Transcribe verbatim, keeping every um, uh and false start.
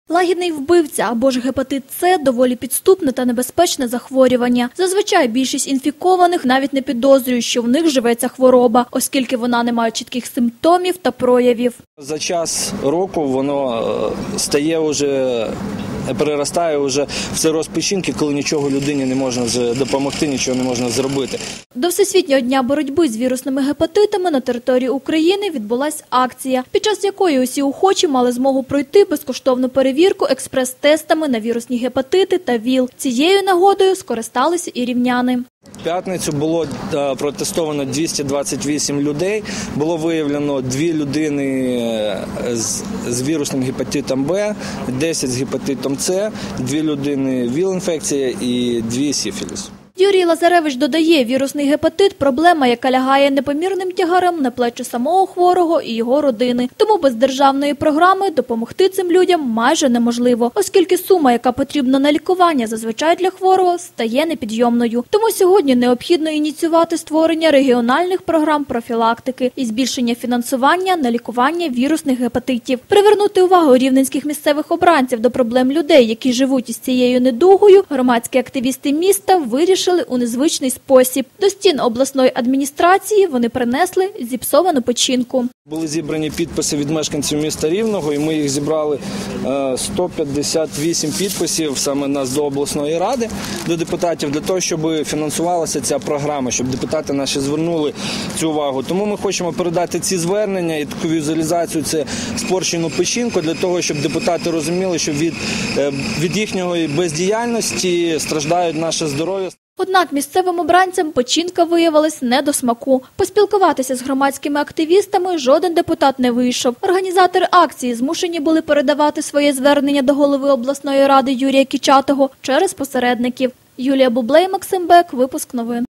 Лагідний вбивця або ж гепатит С – доволі підступне та небезпечне захворювання. Зазвичай більшість інфікованих навіть не підозрюють, що в них живе ця хвороба, оскільки вона не має чітких симптомів та проявів. За час року воно стає вже, переростає вже в цироз печінки, коли нічого людині не можна допомогти, нічого не можна зробити. До Всесвітнього дня боротьби з вірусними гепатитами на території України відбулася акція, під час якої усі охочі мали змогу пройти безкоштовну перевірку експрес-тестами на вірусні гепатити та ВІЛ. Цією нагодою скористалися і рівняни. В п'ятницю було протестовано двісті двадцять вісім людей, було виявлено дві людини з, з вірусним гепатитом Б, десять з гепатитом С, дві людини ВІЛ-інфекція і дві сифіліс. Юрій Лазаревич додає, вірусний гепатит – проблема, яка лягає непомірним тягарем на плечі самого хворого і його родини. Тому без державної програми допомогти цим людям майже неможливо, оскільки сума, яка потрібна на лікування зазвичай для хворого, стає непідйомною. Тому сьогодні необхідно ініціювати створення регіональних програм профілактики і збільшення фінансування на лікування вірусних гепатитів. Привернути увагу рівненських місцевих обранців до проблем людей, які живуть із цією недугою, громадські активісти міста вирішили у незвичний спосіб. До стін обласної адміністрації вони принесли зіпсовану печінку. Були зібрані підписи від мешканців міста Рівного, і ми їх зібрали сто п'ятдесят вісім підписів саме нас до обласної ради, до депутатів, для того, щоб фінансувалася ця програма, щоб депутати наші звернули цю увагу. Тому ми хочемо передати ці звернення і таку візуалізацію, це спорщену печінку, для того, щоб депутати розуміли, що від, від їхньої бездіяльності страждають наше здоров'я. Однак місцевим обранцям печінка виявилась не до смаку. Поспілкуватися з громадськими активістами жоден депутат не вийшов. Організатори акції змушені були передавати своє звернення до голови обласної ради Юрія Кічатого через посередників. Юлія Бублей, Максим Бек, випуск новин.